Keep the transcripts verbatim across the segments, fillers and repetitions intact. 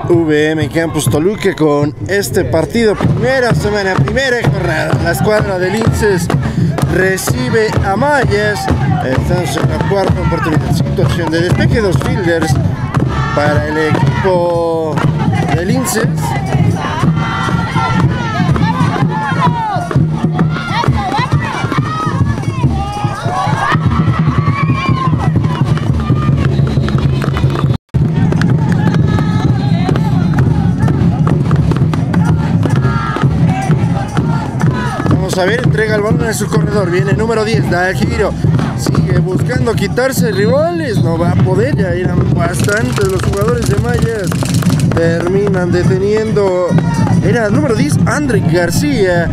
V M Campus Toluca con este partido, primera semana, primera jornada. La escuadra de Linces recibe a Mayas. Estamos en la cuarta oportunidad, situación de despeje, dos fielders para el equipo de Linces. A ver, entrega el balón en su corredor, viene el número diez, da el giro, sigue buscando quitarse rivales, no va a poder, ya eran bastantes los jugadores de Mayas, terminan deteniendo, era el número diez, André García.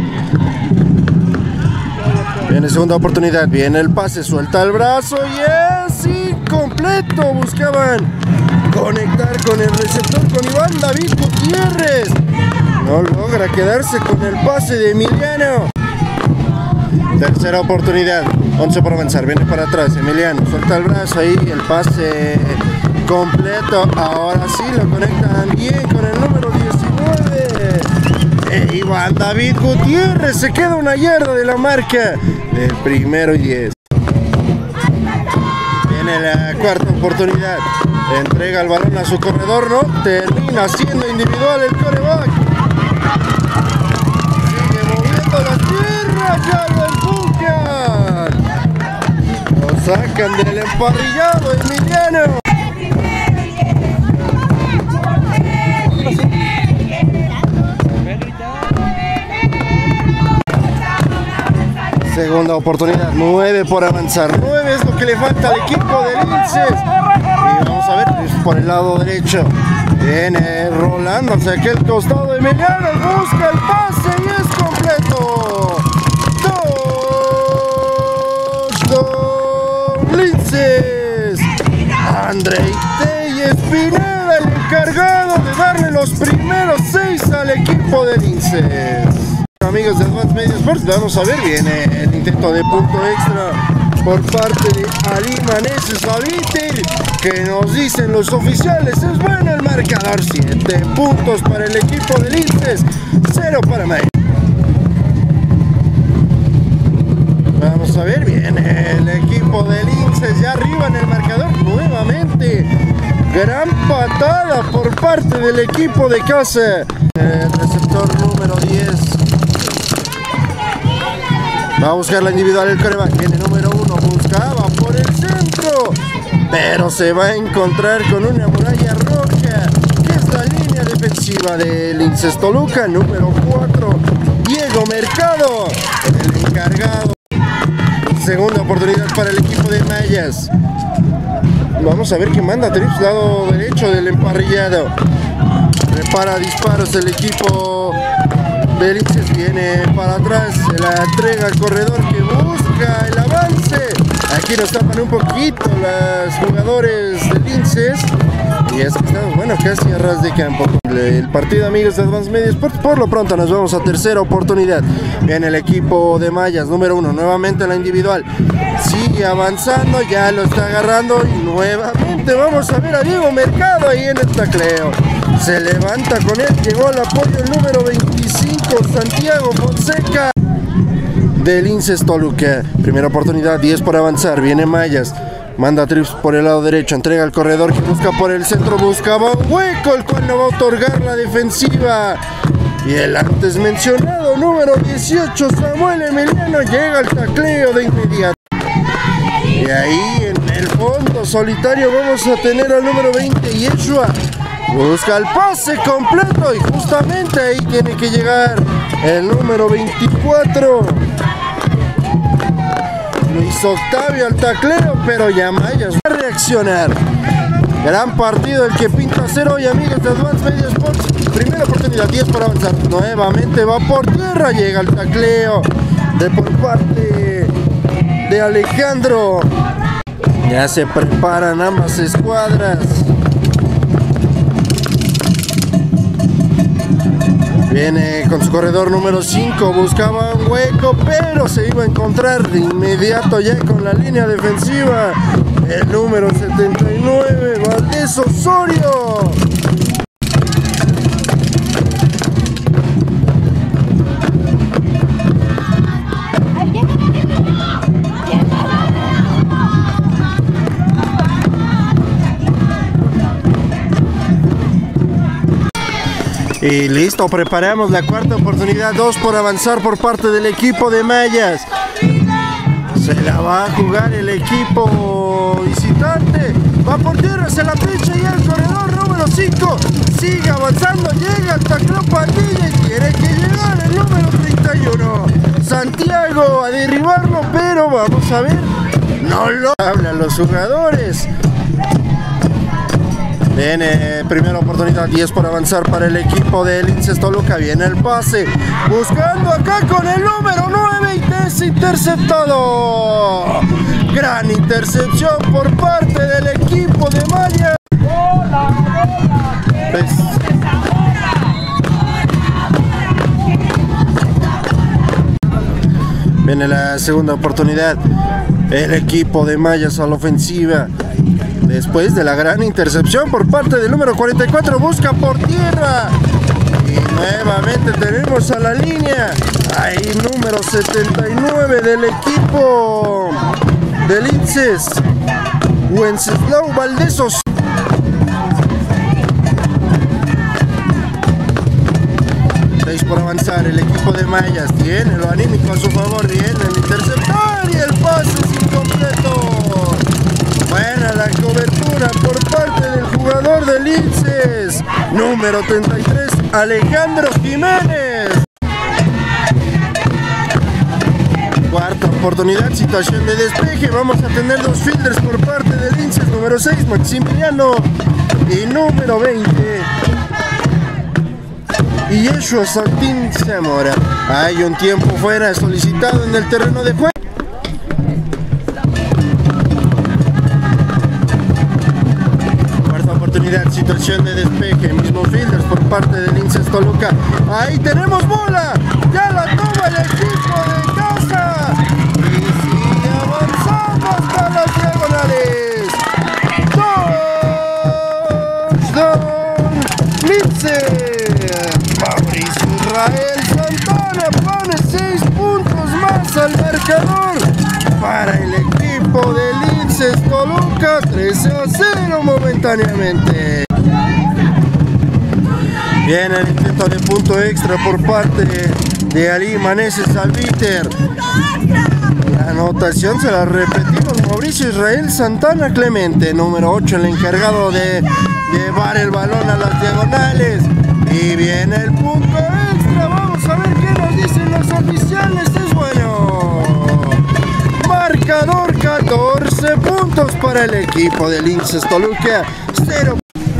Viene segunda oportunidad, viene el pase, suelta el brazo y es incompleto, buscaban conectar con el receptor, con Iván David Gutiérrez. No logra quedarse con el pase de Emiliano. Tercera oportunidad, once por avanzar, viene para atrás, Emiliano, suelta el brazo ahí, el pase completo, ahora sí lo conectan bien con el número diecinueve. E Iván David Gutiérrez se queda una yarda de la marca del primero y diez. Viene la cuarta oportunidad, entrega el balón a su corredor, no, termina siendo individual el coreback. La tierra, ya lo empujan, lo sacan del emparrillado Emiliano. Segunda oportunidad, nueve por avanzar, nueve es lo que le falta al equipo de Linces. Y vamos a ver, es por el lado derecho, viene rolando hacia aquel costado de Emiliano, busca el pase y es completo. Touchdown Linces. André Telles Pineda, el encargado de darle los primeros seis al equipo de Linces. Amigos de Advanced Media Sports, vamos a ver, viene el intento de punto extra por parte de Ali Maneses Aliter, que nos dicen los oficiales, es bueno el marcador, siete puntos para el equipo de Linces, cero para May. Vamos a ver, viene el equipo de Linces ya arriba en el marcador nuevamente, gran patada por parte del equipo de casa, el receptor número diez. Va a buscar la individual el coreback, viene número uno, buscaba por el centro, pero se va a encontrar con una muralla roja, que es la línea defensiva de Linces Toluca, número cuatro, Diego Mercado, el encargado. Segunda oportunidad para el equipo de Mayas. Vamos a ver qué manda trips, lado derecho del emparrillado. Prepara disparos el equipo de Linces, viene para atrás, se la entrega al corredor que busca el avance. Aquí nos tapan un poquito los jugadores de Linces y es que estamos, bueno, casi a ras de campo. El partido, amigos de Advanced Media Sports, por lo pronto nos vamos a tercera oportunidad. Viene el equipo de Mayas, número uno, nuevamente la individual. Sigue avanzando, ya lo está agarrando y nuevamente vamos a ver a Diego Mercado ahí en el tacleo. Se levanta con él, llegó al apoyo el número veinticinco, Santiago Fonseca de Linces Toluca. Primera oportunidad, diez por avanzar, viene Mayas. Manda trips por el lado derecho, entrega al corredor que busca por el centro, buscaba un hueco, el cual no va a otorgar la defensiva. Y el antes mencionado número dieciocho, Samuel Emiliano, llega al tacleo de inmediato. Y ahí en el fondo solitario vamos a tener al número veinte, Yeshua. Busca el pase completo y justamente ahí tiene que llegar el número veinticuatro. Luis Octavio al tacleo, pero ya Mayas va a reaccionar. Gran partido el que pinta hacer hoy, amigos de Advanced Media Sports. Primera oportunidad, diez por avanzar. Nuevamente va por tierra, llega el tacleo de por parte de Alejandro. Ya se preparan ambas escuadras. Viene con su corredor número cinco, buscaba un hueco, pero se iba a encontrar de inmediato ya con la línea defensiva. El número setenta y nueve, Valdés Osorio. Y listo, preparamos la cuarta oportunidad, dos por avanzar por parte del equipo de Mayas. Se la va a jugar el equipo visitante. Va por tierra, se la pincha y el corredor número cinco sigue avanzando, llega hasta Club Pandilla y tiene que llegar el número treinta y uno. Santiago a derribarlo, pero vamos a ver, no lo hablan los jugadores. Viene primera oportunidad, diez por avanzar para el equipo de Linces Toluca. Viene el pase, buscando acá con el número nueve y es interceptado. Gran intercepción por parte del equipo de Mayas. Pues, viene la segunda oportunidad. El equipo de Mayas a la ofensiva. Después de la gran intercepción por parte del número cuarenta y cuatro, busca por tierra. Y nuevamente tenemos a la línea. Ahí número setenta y nueve del equipo de Linces, Wenceslao Valdesos. seis por avanzar, el equipo de Mayas tiene lo anímico a su favor. Viene el interceptor y el pase es incompleto. Buena la cobertura por parte del jugador de Linces, número treinta y tres, Alejandro Jiménez. Cuarta oportunidad, situación de despeje. Vamos a tener dos fielders por parte de Linces, número seis, Maximiliano, y número veinte, y Yeshua Santín Zamora. Hay un tiempo fuera solicitado en el terreno de juego. Oportunidad, situación de despeje, mismo fielders por parte de Linces Toluca. Ahí tenemos bola, ya la toma el equipo de casa y sigue avanzando hasta las diagonales. Touchdown Linces. Mauricio Israel Santana pone seis puntos más al marcador para el equipo de Linces Toluca, trece a cero momentáneamente. Viene el intento de punto extra por parte de Ali Maneses Albiter. La anotación se la repetimos, Mauricio Israel Santana Clemente, número ocho, el encargado de llevar el balón a las diagonales. Y viene el punto extra, vamos a ver qué nos dicen los oficiales, es bueno. Marcador catorce puntos para el equipo de Linces Toluca, cero.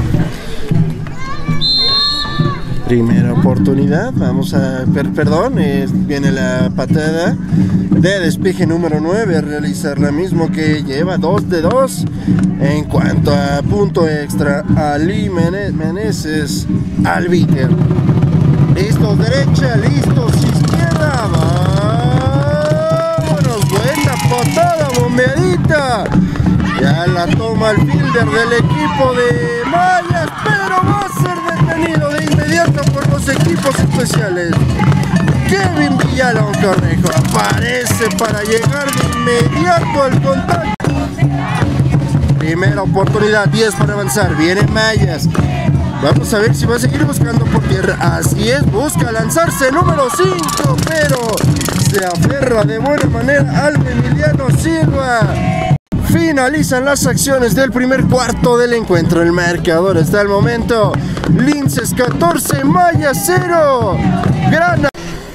Primera oportunidad, vamos a, per, perdón, eh, viene la patada de despeje número nueve, a realizar la mismo que lleva dos de dos. En cuanto a punto extra, Ali Meneses Albiter. Listos derecha, listos izquierda, vámonos, buena patada bombeadita. Ya la toma el fielder del equipo de Mayas, pero va a ser detenido de inmediato por los equipos especiales. Kevin Villalón Cornejo aparece para llegar de inmediato al contacto. Primera oportunidad, diez para avanzar, viene Mayas. Vamos a ver si va a seguir buscando por tierra. Así es, busca lanzarse número cinco, pero se aferra de buena manera al Emiliano Silva. Finalizan las acciones del primer cuarto del encuentro. El marcador hasta el momento: Linces catorce, Mayas cero. Gran.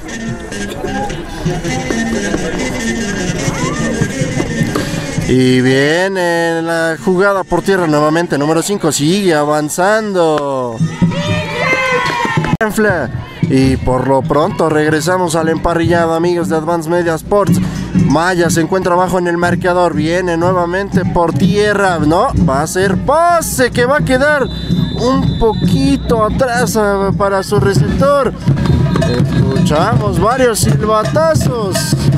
Y viene la jugada por tierra nuevamente, número cinco sigue avanzando. Y por lo pronto regresamos al emparrillado, amigos de Advance Media Sports. Maya se encuentra abajo en el marcador, viene nuevamente por tierra, no, va a ser pase que va a quedar un poquito atrás para su receptor. Escuchamos varios silbatazos.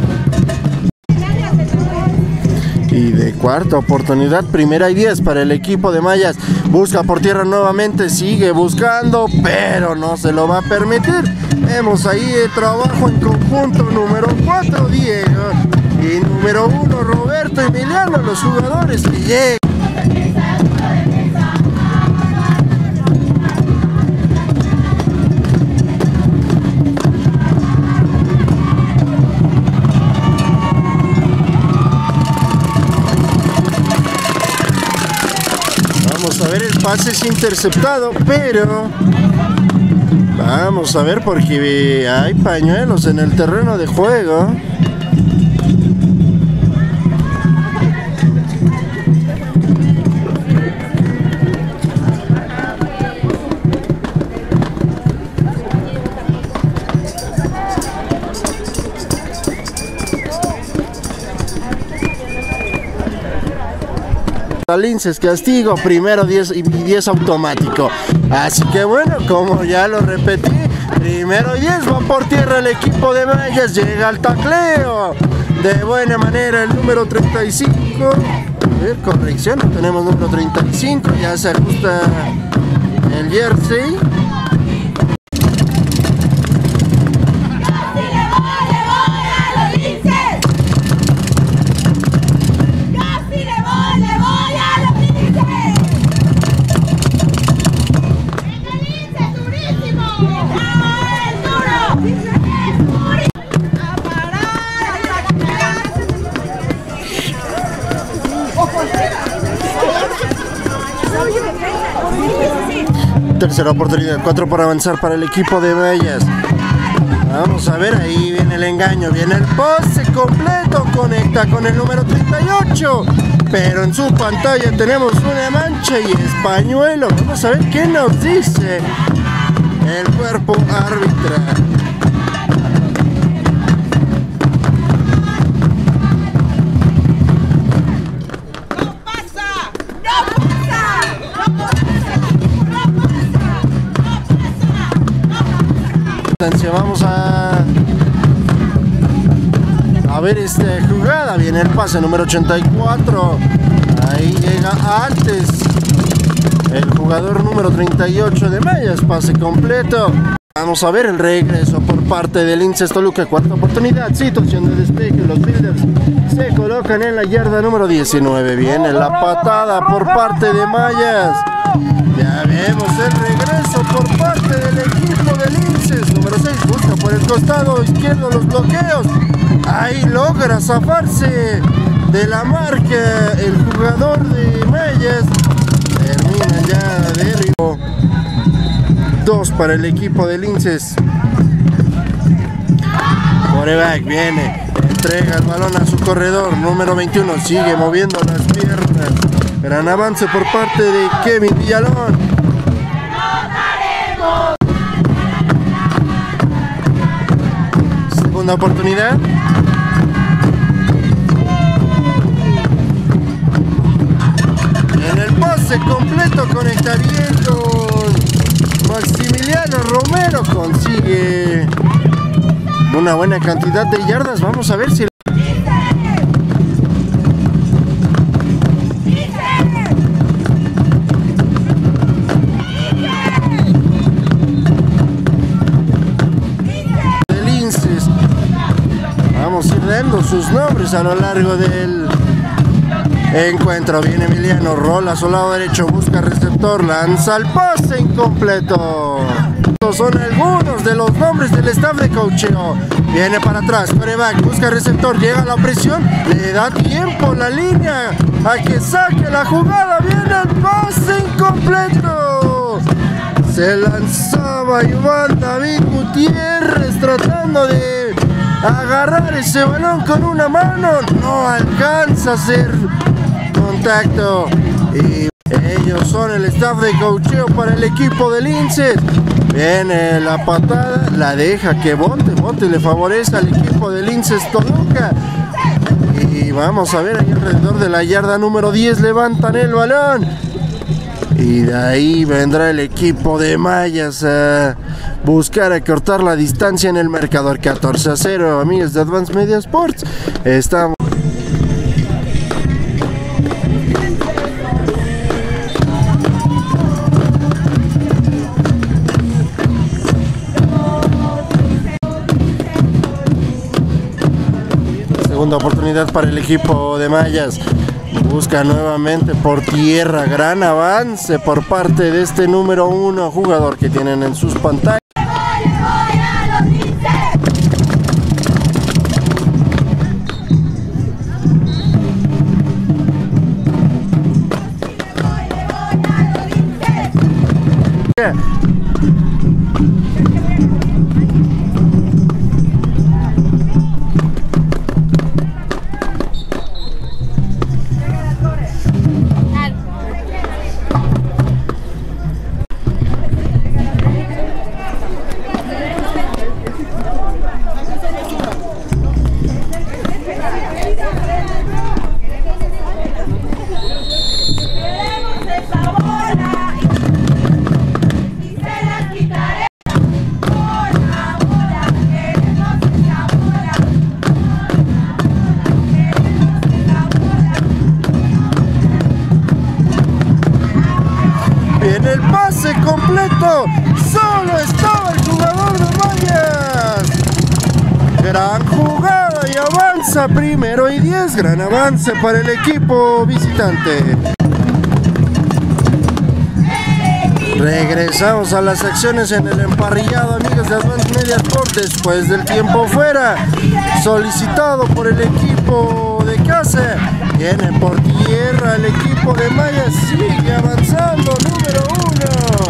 Y de cuarta oportunidad, primera y diez para el equipo de Mayas. Busca por tierra nuevamente, sigue buscando, pero no se lo va a permitir. Vemos ahí el trabajo en conjunto, número cuatro, Diego, y número uno, Roberto Emiliano, los jugadores que llegan. pase es interceptado, pero vamos a ver porque hay pañuelos en el terreno de juego. Linces castigo, primero diez y diez automático. Así que bueno, como ya lo repetí, primero y diez va por tierra el equipo de Mayas. Llega al tacleo de buena manera el número treinta y cinco. A ver, corrección, no tenemos número treinta y cinco, ya se ajusta el jersey. Tercera oportunidad, cuatro por avanzar para el equipo de Mayas. Vamos a ver, ahí viene el engaño, viene el pase completo, conecta con el número treinta y ocho, pero en su pantalla tenemos una mancha y es pañuelo. Vamos a ver qué nos dice el cuerpo arbitral. Vamos a a ver esta jugada. Viene el pase número ochenta y cuatro. Ahí llega antes el jugador número treinta y ocho de Mayas. Pase completo. Vamos a ver el regreso por parte del Linces Toluca. Cuarta oportunidad, situación de despeje. Los Builders se colocan en la yarda número diecinueve. Viene la patada por parte de Mayas. Ya vemos el regreso por parte del equipo de Linces. Número seis busca por el costado izquierdo los bloqueos. Ahí logra zafarse de la marca el jugador de Mayas. Termina ya de derribo. Dos para el equipo de Linces. Coreback viene, entrega el balón a su corredor. Número veintiuno sigue moviendo las piernas. Gran avance por parte de Kevin Villalón. Segunda oportunidad. En el pase completo conecta bien con Maximiliano Romero. Consigue una buena cantidad de yardas. Vamos a ver si dando sus nombres a lo largo del encuentro. Viene Emiliano, rola a su lado derecho, busca receptor, lanza el pase incompleto. Estos son algunos de los nombres del staff de coacheo. Viene para atrás, coreback, busca receptor, llega a la presión, le da tiempo la línea a que saque la jugada. Viene el pase incompleto. Se lanzaba Iván David Gutiérrez tratando de agarrar ese balón con una mano, no alcanza a hacer contacto. Y ellos son el staff de coacheo para el equipo de Linces. Viene la patada, la deja que bote, bote le favorece al equipo de Linces Toluca. Y vamos a ver ahí alrededor de la yarda número diez levantan el balón. Y de ahí vendrá el equipo de Mayas a buscar acortar la distancia en el marcador. Catorce a cero, amigos de Advanced Media Sports. Estamos segunda oportunidad para el equipo de Mayas. Busca nuevamente por tierra. Gran avance por parte de este número uno jugador que tienen en sus pantallas. Viene el pase completo, solo estaba el jugador de Mayas. Gran jugada y avanza primero y diez, gran avance para el equipo visitante. Regresamos a las acciones en el emparrillado, amigos de Advanced Media Sport, después del tiempo fuera, solicitado por el equipo de casa. Viene por tierra el equipo de Mayas, sigue avanzando, número uno.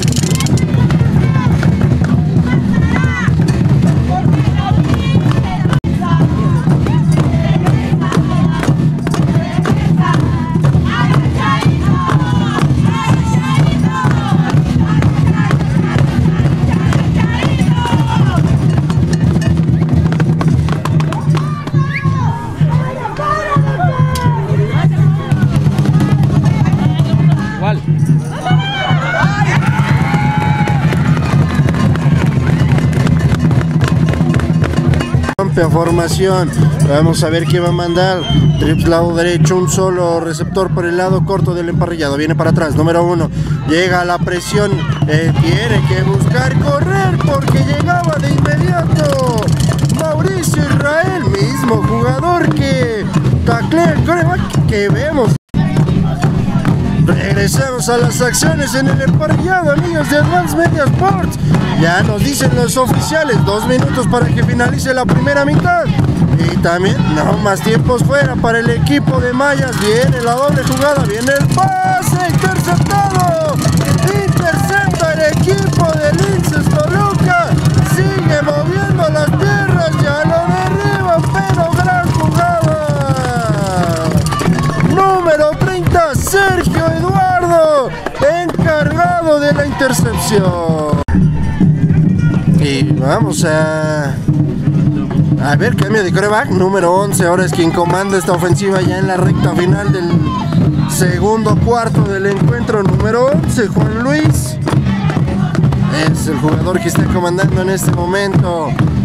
Amplia formación, vamos a ver qué va a mandar. Trips lado derecho, un solo receptor por el lado corto del emparrillado, viene para atrás, número uno, llega a la presión, eh, tiene que buscar correr porque llegaba de inmediato Mauricio Israel, mismo jugador que taclea el coreback que vemos. Regresamos a las acciones en el emparrillado, amigos de Advanced Media Sports. Ya nos dicen los oficiales, dos minutos para que finalice la primera mitad. Y también, no más tiempos fuera para el equipo de Mayas. Viene la doble jugada, viene el pase, interceptado. Intercepta el equipo de Linces Toluca. Sigue moviendo las piernas, ya lo derriba, pero gran jugada. Número treinta, Sergio Eduardo, encargado de la intercepción. Y vamos a a ver, cambio de coreback, número once, ahora es quien comanda esta ofensiva ya en la recta final del segundo cuarto del encuentro. Número once, Juan Luis, es el jugador que está comandando en este momento.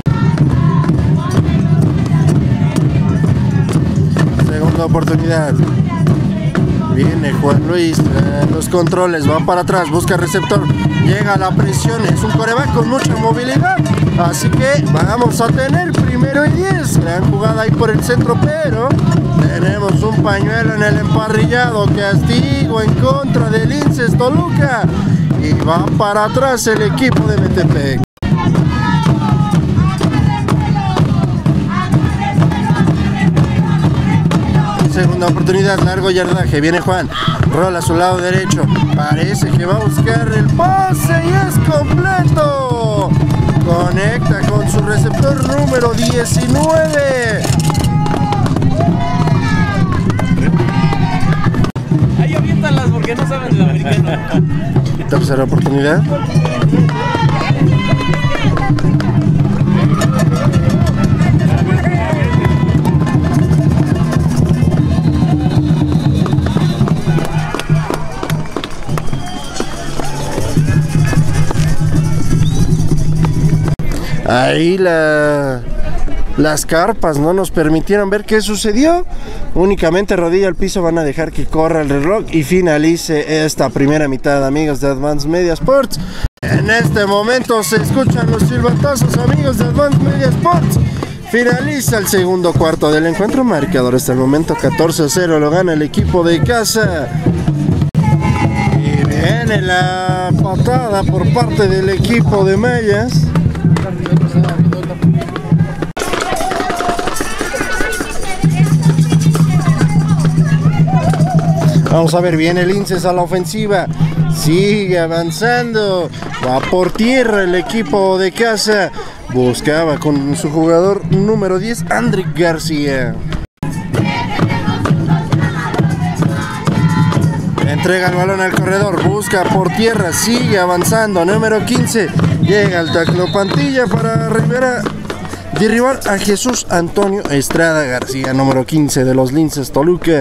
Segunda oportunidad. Viene Juan Luis, eh, los controles, va para atrás, busca receptor, llega a la presión, es un coreback con mucha movilidad, así que vamos a tener primero y diez, gran jugada ahí por el centro, pero tenemos un pañuelo en el emparrillado, castigo en contra de Linces Toluca, y va para atrás el equipo de Metepec. Segunda oportunidad, largo yardaje, viene Juan, rola a su lado derecho, parece que va a buscar el pase y es completo. Conecta con su receptor número diecinueve. Ahí aviéntalas porque no saben del americano. Tercera oportunidad. Ahí la, las carpas no nos permitieron ver qué sucedió. Únicamente rodilla al piso, van a dejar que corra el reloj y finalice esta primera mitad, amigos de Advanced Media Sports. En este momento se escuchan los silbatazos, amigos de Advanced Media Sports. Finaliza el segundo cuarto del encuentro. Marcador hasta el momento catorce a cero, lo gana el equipo de casa. Y viene la patada por parte del equipo de Mayas. Vamos a ver, viene Linces a la ofensiva. Sigue avanzando. Va por tierra el equipo de casa. Buscaba con su jugador número diez, Andrick García. Entrega el balón al corredor, busca por tierra, sigue avanzando, número quince, llega al taclo Pantilla para Rivera, derribar a Jesús Antonio Estrada García, número quince de los Linces Toluca.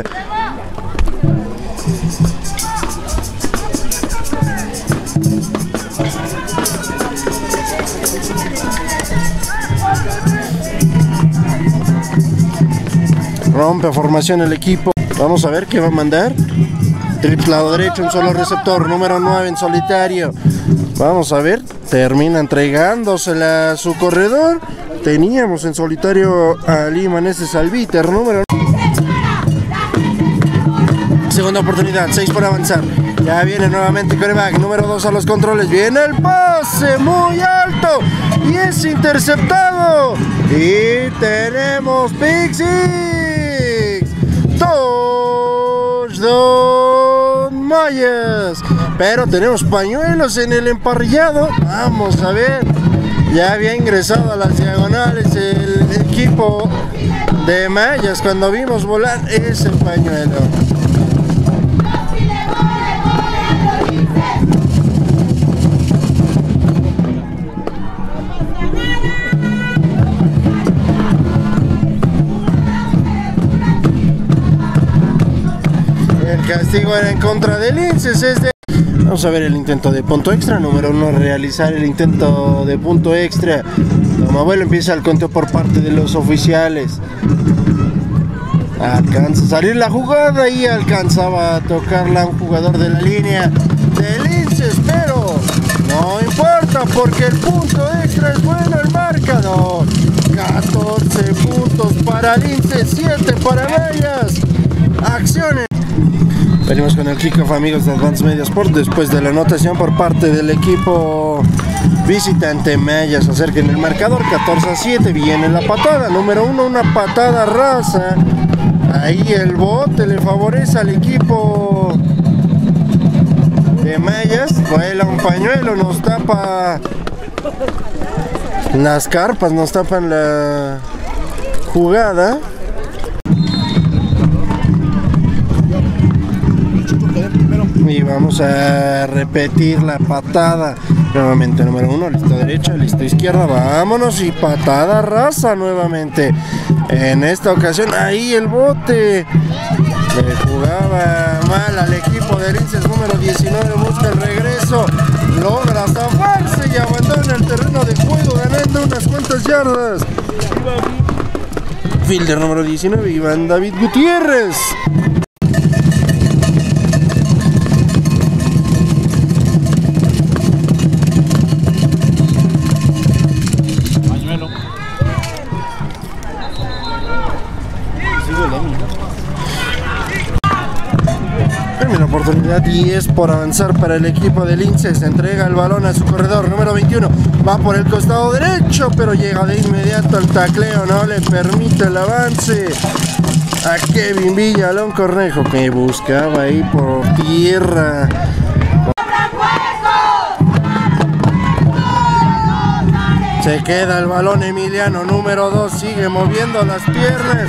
Rompe formación el equipo, vamos a ver qué va a mandar. Triple lado derecho, un solo receptor, número nueve en solitario. Vamos a ver, termina entregándosela a su corredor. Teníamos en solitario a Limanese Salviter, número segunda oportunidad, seis por avanzar. Ya viene nuevamente quarterback, número dos a los controles. Viene el pase muy alto y es interceptado. Y tenemos pick six. Touchdown Mayas. Pero tenemos pañuelos en el emparrillado. Vamos a ver. Ya había ingresado a las diagonales el equipo de Mayas cuando vimos volar ese pañuelo. El castigo era en contra de Linces. Es de... Vamos a ver el intento de punto extra. Número uno, realizar el intento de punto extra. Tomabuelo empieza el conteo por parte de los oficiales. Alcanza a salir la jugada y alcanzaba a tocarla un jugador de la línea de Linces, pero no importa porque el punto extra es bueno el marcador. catorce puntos para Linces, siete para Mayas. Acciones. Venimos con el kickoff, amigos de Advanced Media Sport, después de la anotación por parte del equipo visitante. Mayas acerca en el marcador, catorce a siete. Viene la patada, número uno, una patada rasa. Ahí el bote le favorece al equipo de Mayas. Vuela un pañuelo, nos tapa las carpas, nos tapan la jugada. Y vamos a repetir la patada nuevamente. Número uno, lista derecha, lista izquierda, vámonos, y patada rasa nuevamente. En esta ocasión ahí el bote le jugaba mal al equipo de Linces. Número diecinueve busca el regreso, logra zafarse y abandona el terreno de juego ganando unas cuantas yardas. Fielder número diecinueve, Iván David Gutiérrez. Termina oportunidad diez por avanzar para el equipo de Linces. Entrega el balón a su corredor, número veintiuno. Va por el costado derecho, pero llega de inmediato al tacleo. No le permite el avance a Kevin Villalón Cornejo, que buscaba ahí por tierra. Se queda el balón Emiliano, número dos. Sigue moviendo las piernas.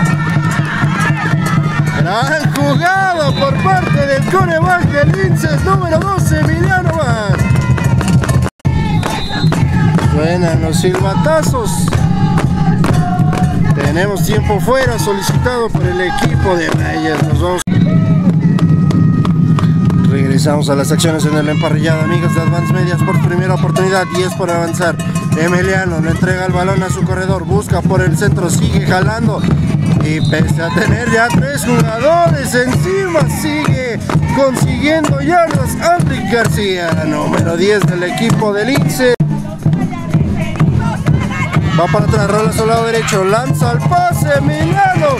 Gran jugado por parte del quarterback de Linces, número doce, Emiliano Vaz. Suenan los silbatazos. Tenemos tiempo fuera solicitado por el equipo de Mayas. Nos vamos. Regresamos a las acciones en el emparrillado, amigos de Advanced Media Sport. Primera oportunidad, diez por avanzar. Emiliano le entrega el balón a su corredor, busca por el centro, sigue jalando. Y pese a tener ya tres jugadores encima, sigue consiguiendo yardas Andrick García, número diez del equipo de Linces. Va para atrás, rola a su lado derecho, lanza el pase, Emiliano.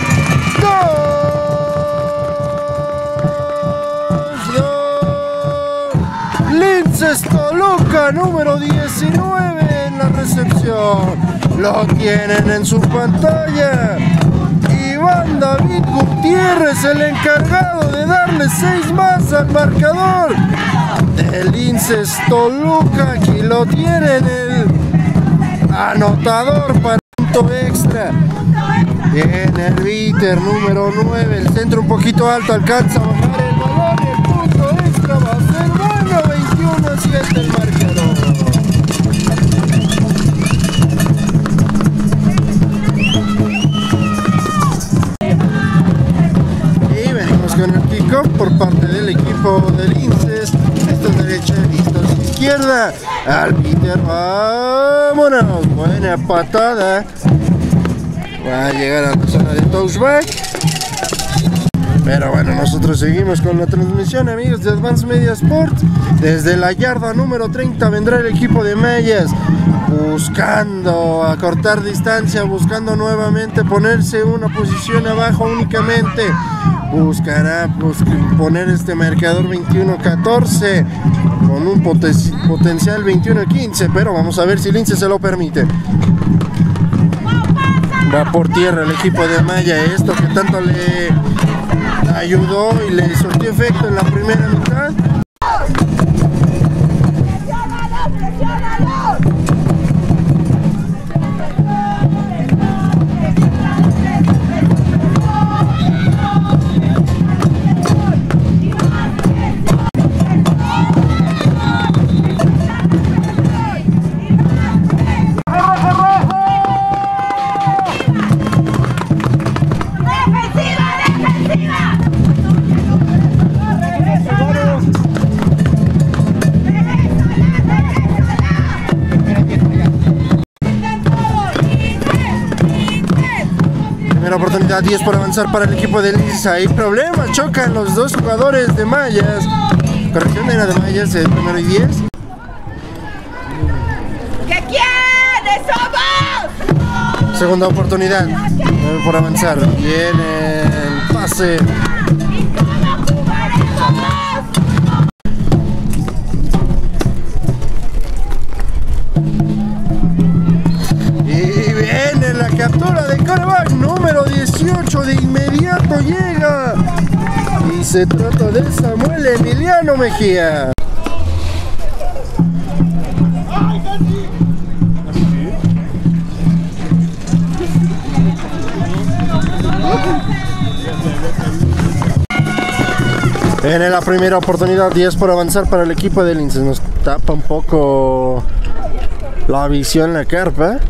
¡Gol! Linces Toluca, número diecinueve en la recepción. Lo tienen en su pantalla. Iván David Gutiérrez. Gutiérrez, el encargado de darle seis más al marcador del Linces Toluca. Aquí lo tienen, el anotador para punto extra. Bien, el Viter número nueve, el centro un poquito alto, alcanza a bajar el balón y el punto extra va a ser bueno. Veintiuno a siete el marcador. Y venimos con el kickoff por parte del equipo del Linces. Esto es derecha, esto es izquierda. Al Viter, vámonos, buena patada. Va a llegar a la zona de touchback. Pero bueno, nosotros seguimos con la transmisión, amigos de Advance Media Sports. Desde la yarda número treinta vendrá el equipo de Mayas, buscando acortar distancia, buscando nuevamente ponerse una posición abajo únicamente. Buscará pues, poner este marcador veintiuno a catorce con un poten potencial veintiuno a quince, pero vamos a ver si Lince se lo permite. Va por tierra el equipo de Maya, esto que tanto le ayudó y le surtió efecto en la primera mitad. Oportunidad diez por avanzar para el equipo de Linces. Hay problemas, chocan los dos jugadores de Mayas. Corrección, era de Mayas, el primero y diez. ¿Qué quiénes somos? Segunda oportunidad nueve por avanzar. Viene el pase. Y viene la captura de quarterback número dieciocho, de inmediato llega y se trata de Samuel Emiliano Mejía. En la primera oportunidad, diez por avanzar para el equipo de Linces. Nos tapa un poco la visión la carpa.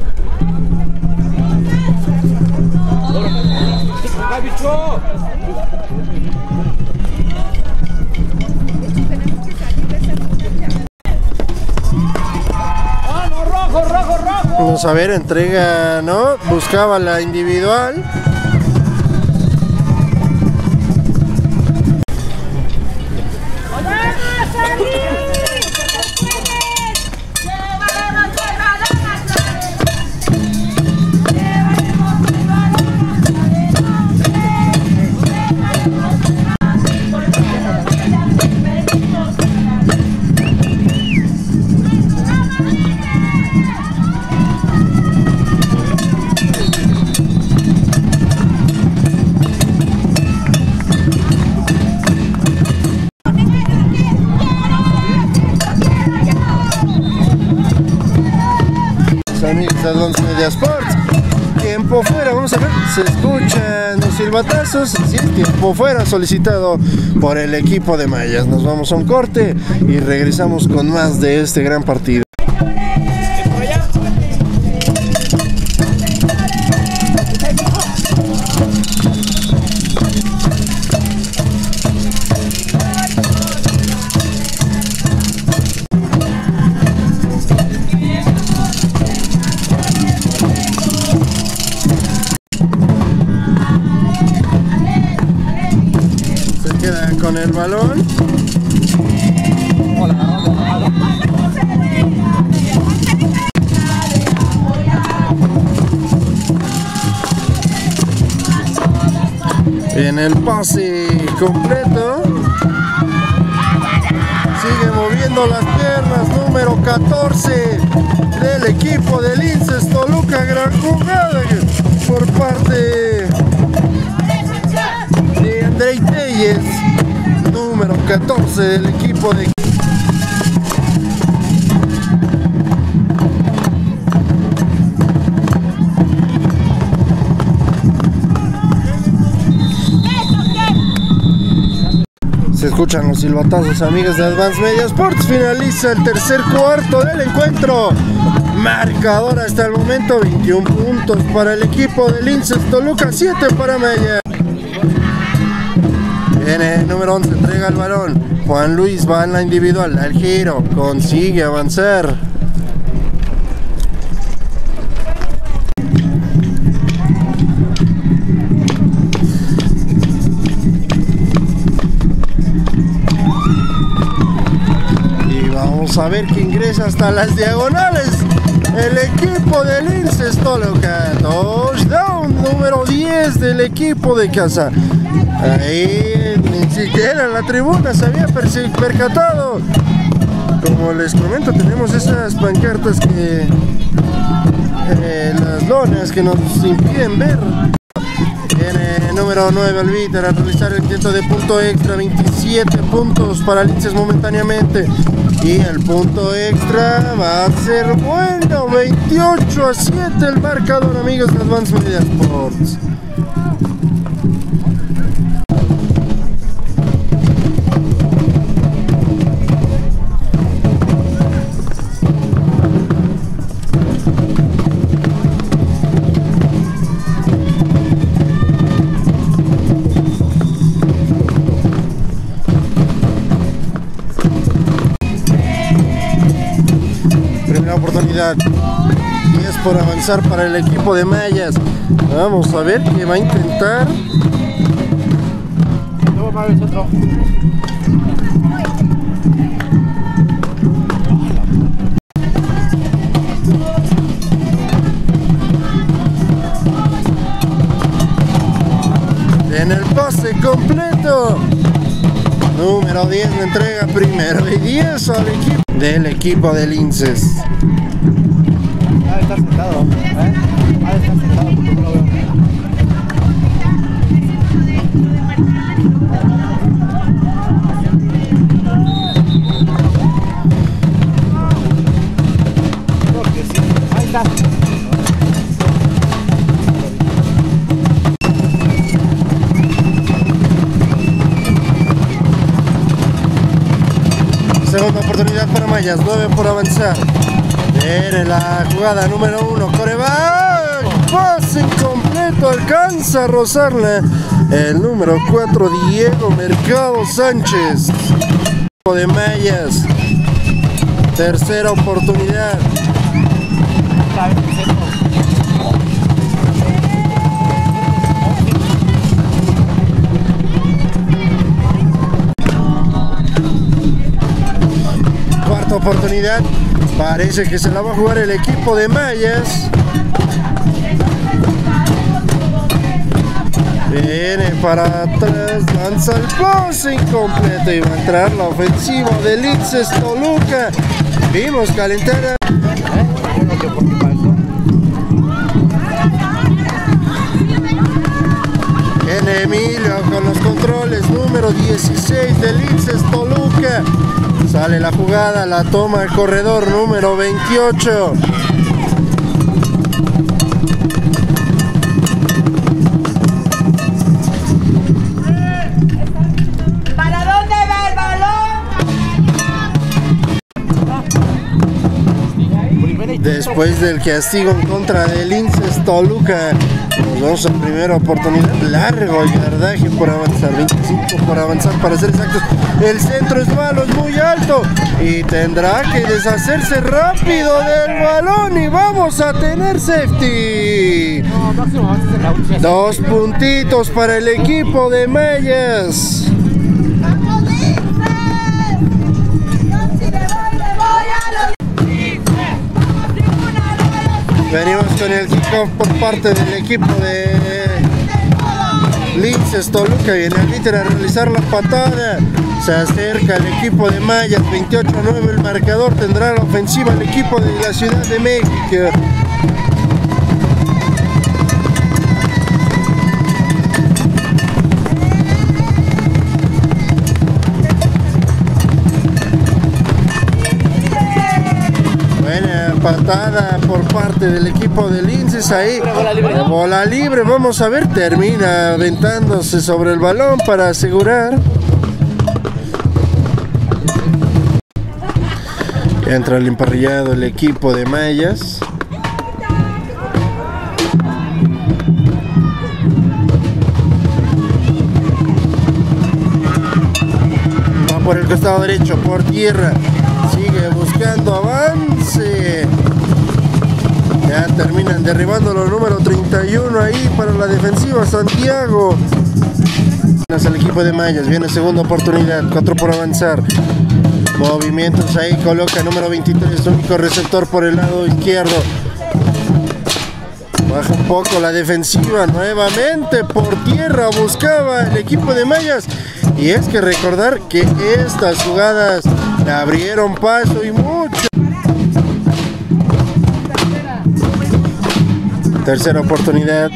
Vamos a ver, entrega, ¿no? Buscaba la individual. Amigos de Advance Media Sports, tiempo fuera, vamos a ver, se escuchan los silbatazos, si es tiempo fuera solicitado por el equipo de Mayas. Nos vamos a un corte y regresamos con más de este gran partido. Con el balón. En el pase completo. Sigue moviendo las piernas, número catorce del equipo de Linces Toluca. Gran jugada por parte de Andrei Telles, número catorce del equipo de... Se escuchan los silbatazos, amigos de Advance Media Sports. Finaliza el tercer cuarto del encuentro. Marcador hasta el momento: veintiún puntos para el equipo de Linces Toluca, siete para Maya. Viene el número once, entrega el balón. Juan Luis va en la individual, al giro, consigue avanzar. A ver que ingresa hasta las diagonales el equipo de Linces Toluca. Touchdown número diez del equipo de casa. Ahí ni siquiera en la tribuna se había percatado. Como les comento, tenemos esas pancartas que eh, las lonas que nos impiden ver. Viene el número nueve, Albiter, a realizar el intento de punto extra. Veintisiete puntos para Linces momentáneamente. Y el punto extra va a ser bueno. Veintiocho a siete el marcador, amigos de Advance Media Sports. Oportunidad, diez por avanzar para el equipo de Mayas. Vamos a ver qué va a intentar. En el pase completo, número diez le entrega primero y diez al equipo del equipo de Linces. Ha de estar sentado, ¿eh? Ha de estar sentado porque no lo veo. Porque sí, ahí está. Segunda oportunidad para Mayas, nueve por avanzar. Viene la jugada número uno, coreback, pase incompleto, alcanza a rozarla el número cuatro, Diego Mercado Sánchez de Mayas. Tercera oportunidad. Cuarta oportunidad. Parece que se la va a jugar el equipo de Mayas. Viene para atrás, lanza el pase incompleto y va a entrar la ofensiva de Linces Toluca. Vimos calentar a... Viene Emilio con los controles, número dieciséis de Linces Toluca. Sale la jugada, la toma el corredor número veintiocho. ¿Para dónde va el balón? Después del castigo en contra de Linces Toluca, nos vamos a primera oportunidad. Largo yardaje por avanzar, veinticinco por avanzar para ser exactos. El centro es malo, es muy alto y tendrá que deshacerse rápido del balón y vamos a tener safety. Dos puntitos para el equipo de Mayas. Venimos con el kickoff por parte del equipo de Linces Toluca. Viene el Víter a realizar la patada. Se acerca el equipo de Mayas. veintiocho a nueve el marcador. Tendrá la ofensiva el equipo de la Ciudad de México. patada por parte del equipo de Linces ahí. Bola libre. Bola libre, vamos a ver, termina aventándose sobre el balón para asegurar. Entra el emparrillado el equipo de Mayas. Va por el costado derecho, por tierra. Sigue buscando avance. Ya terminan derribándolo, número treinta y uno ahí para la defensiva Santiago. El equipo de Mayas, viene segunda oportunidad, cuatro por avanzar. Movimientos ahí, coloca número veintitrés, único receptor por el lado izquierdo. Baja un poco la defensiva, nuevamente por tierra buscaba el equipo de Mayas. Y es que recordar que estas jugadas le abrieron paso y mucho. Tercera oportunidad.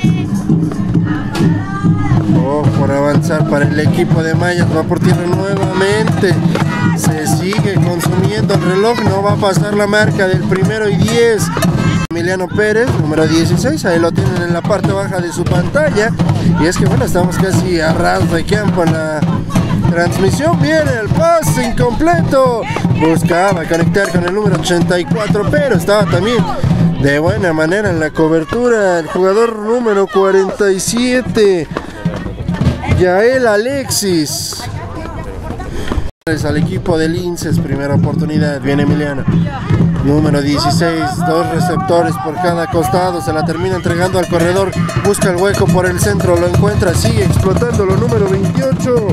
Oh, por avanzar para el equipo de Mayas, va por tierra nuevamente. Se sigue consumiendo el reloj, no va a pasar la marca del primero y diez. Emiliano Pérez, número dieciséis, ahí lo tienen en la parte baja de su pantalla. Y es que bueno, estamos casi a ras de campo en la transmisión. Viene el pase incompleto. Buscaba conectar con el número ochenta y cuatro, pero estaba también de buena manera en la cobertura el jugador número cuarenta y siete, Yael Alexis. Al equipo de Linces, primera oportunidad, viene Emiliano, número dieciséis, dos receptores por cada costado, se la termina entregando al corredor, busca el hueco por el centro, lo encuentra, sigue explotándolo, número veintiocho,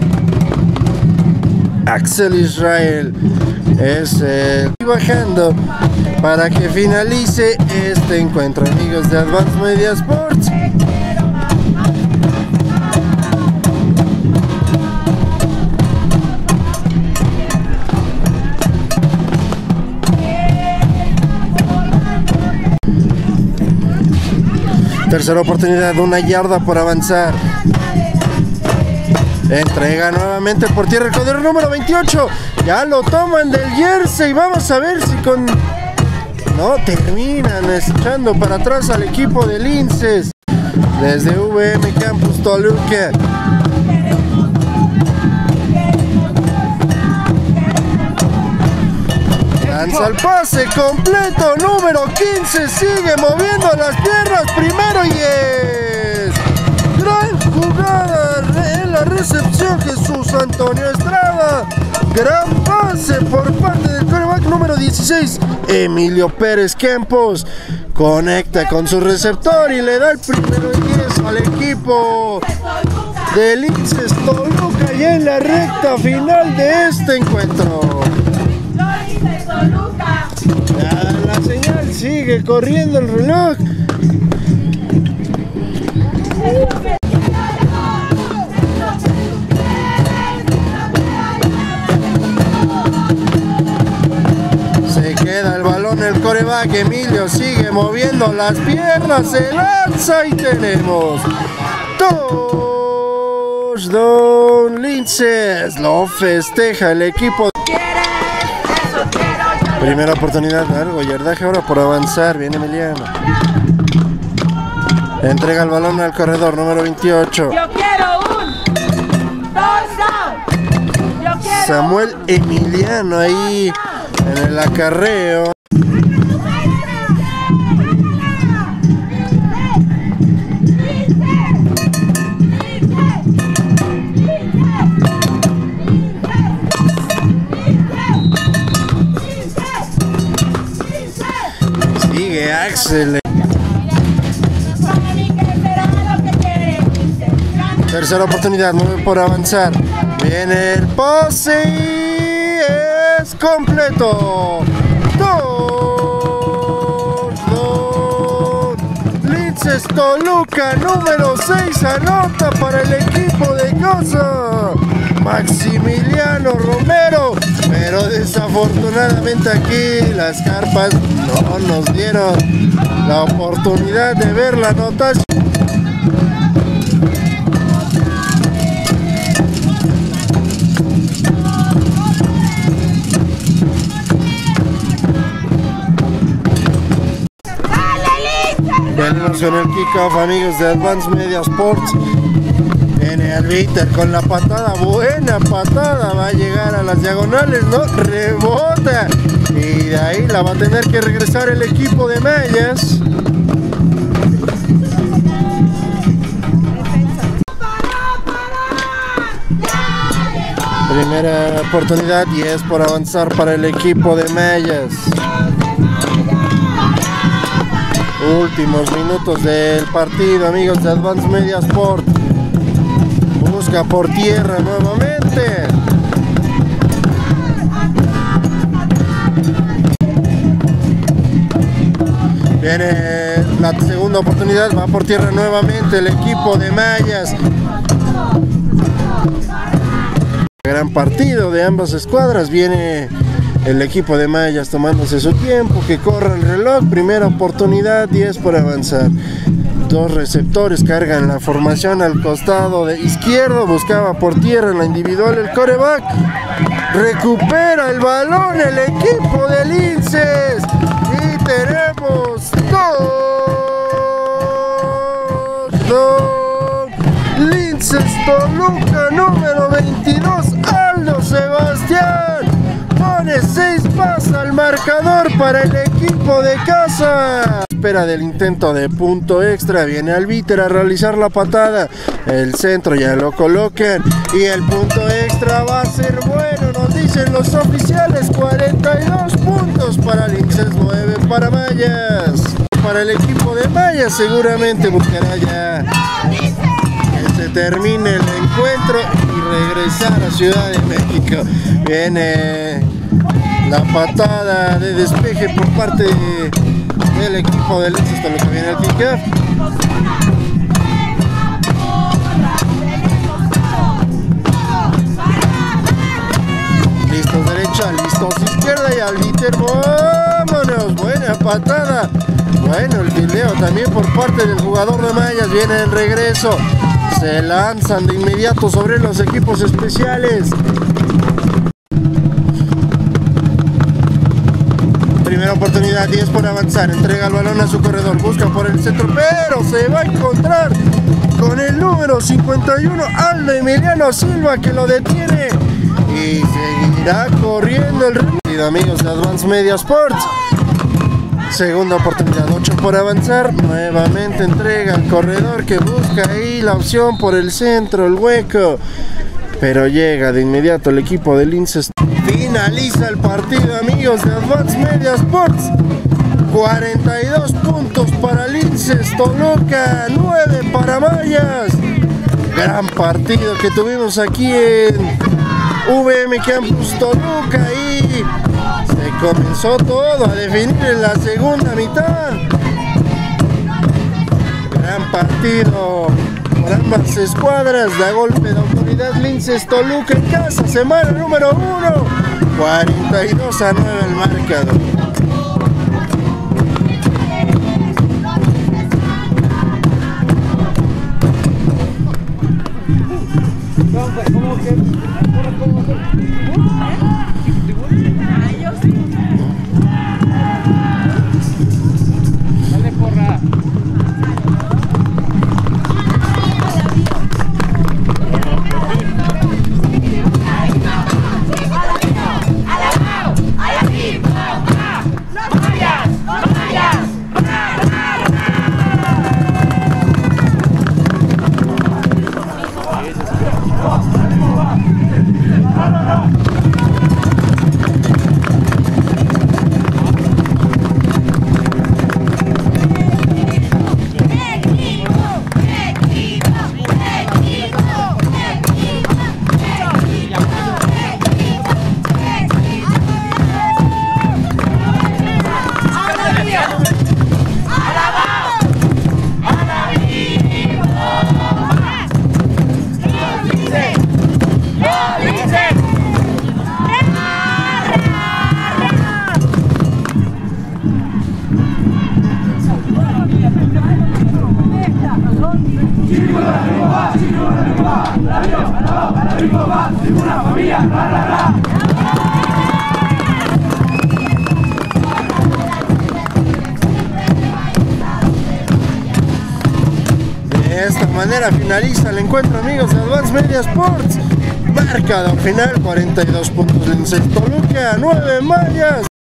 Axel Israel, es eh, bajando para que finalice este encuentro, amigos de Advanced Media Sports. Tercera oportunidad, una yarda por avanzar. Entrega nuevamente por tierra el corredor número veintiocho. Ya lo toman del jersey. Vamos a ver si con... No, terminan echando para atrás al equipo de Linces. Desde V M Campus Toluca. Lanza el pase completo, número quince, sigue moviendo las piernas, primero y es gran jugada en la recepción, Jesús Antonio Estrada, gran pase por parte del quarterback número dieciséis, Emilio Pérez Campos, conecta con su receptor y le da el primero y diez al equipo de Linces Toluca ya en la recta final de este encuentro. La, la señal sigue corriendo el reloj. Se queda el balón el quarterback, Emilio sigue moviendo las piernas, se lanza y tenemos touchdown Linces. Lo festeja el equipo. Primera oportunidad, algo, yardaje ahora por avanzar, viene Emiliano. Entrega el balón al corredor, número veintiocho. Yo quiero un touchdown. Yo quiero Samuel Emiliano ahí en el acarreo. Axel. Tercera oportunidad, nueve por avanzar. Viene el pase y es completo. Dos, dos. Linces Toluca, número seis, anota para el equipo de casa. Maximiliano Romero, pero desafortunadamente aquí las carpas no nos dieron la oportunidad de ver la anotación. regreso en el kickoff, amigos de Advance Media Sports. Viene Albiter con la patada, buena patada, va a llegar a las diagonales, no, rebota. Y de ahí la va a tener que regresar el equipo de Mayas. Primera oportunidad y es por avanzar para el equipo de Mayas. Últimos minutos del partido, amigos de Advance Media Sport. Busca por tierra nuevamente. Viene la segunda oportunidad, va por tierra nuevamente el equipo de Mayas. Gran partido de ambas escuadras. Viene el equipo de Mayas tomándose su tiempo, que corra el reloj. Primera oportunidad, diez por avanzar. Dos receptores cargan la formación al costado de izquierdo. Buscaba por tierra en la individual el quarterback. Recupera el balón el equipo de Linces. Y tenemos dos. Dos. Linces Toluca número veintidós. Aldo Sebastián pone seis pasos al marcador para el equipo de casa. Espera del intento de punto extra. Viene Albiter a realizar la patada. El centro ya lo colocan. Y el punto extra va a ser bueno, nos dicen los oficiales. cuarenta y dos puntos para Linces, nueve para Mayas. Para el equipo de Mayas seguramente buscará ya que se termine el encuentro y regresar a Ciudad de México. Viene la patada de despeje por parte del equipo de Linces, hasta lo que viene el kickoff. Listos derecha, listos izquierda y Albiter, vámonos, buena patada. Bueno, el fileo también por parte del jugador de Mayas. Viene el regreso, se lanzan de inmediato sobre los equipos especiales. Primera oportunidad, diez por avanzar, entrega el balón a su corredor, busca por el centro, pero se va a encontrar con el número cincuenta y uno, Aldo Emiliano Silva, que lo detiene y seguirá corriendo el ritmo. Amigos de Advance Media Sports, segunda oportunidad, ocho por avanzar, nuevamente entrega al corredor que busca ahí la opción por el centro, el hueco, pero llega de inmediato el equipo de Linces. Finaliza el partido, amigos de Advance Media Sports. cuarenta y dos puntos para Linces Toluca, nueve para Mayas. Gran partido que tuvimos aquí en V M Campus Toluca y se comenzó todo a definir en la segunda mitad. Gran partido por ambas escuadras. Da golpe de autoridad Linces Toluca en casa, semana número uno, cuarenta y dos a nueve el marcador. ¿Cómo que? ¿Cómo que? Dale, porra. Una familia, ra, ra, ra. de esta manera finaliza el encuentro, amigos de Advance Media Sports. Marcador final cuarenta y dos puntos Lince Toluca, nueve Mayas.